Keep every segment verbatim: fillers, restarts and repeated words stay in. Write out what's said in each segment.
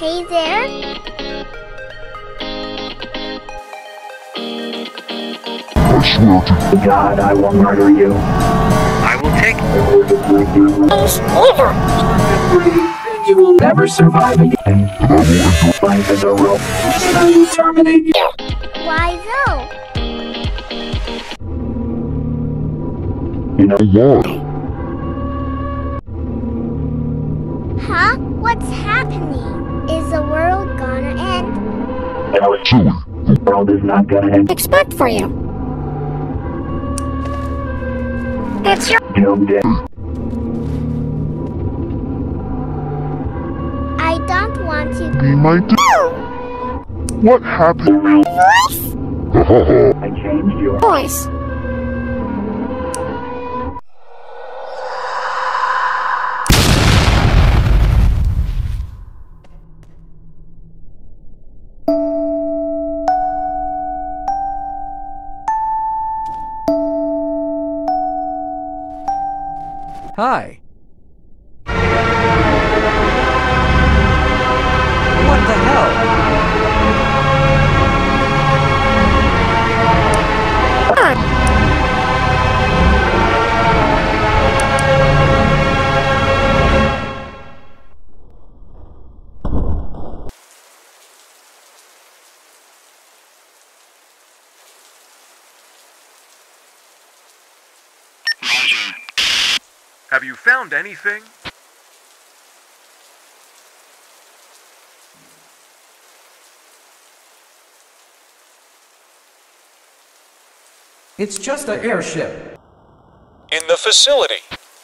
Hey there. I swear to God, I will murder you. I will take It's over. You will never survive again. And I will enjoy life as a rope. And I will terminate you. Why though? You know why? Huh? What's happening? Is the world gonna end? No, it's silly. The world is not gonna end. Expect for you. It's your Doom day. I don't want to Be my d- What happened? my voice. Ha ha ha. I changed your Voice. Hi. What the hell? Have you found anything? It's just an airship. In the facility.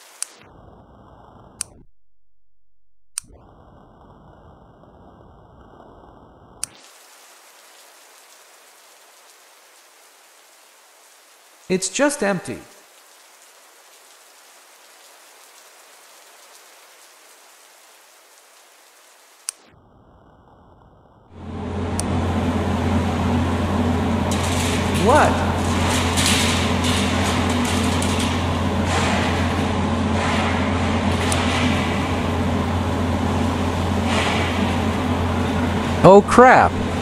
It's just empty. What? Oh crap!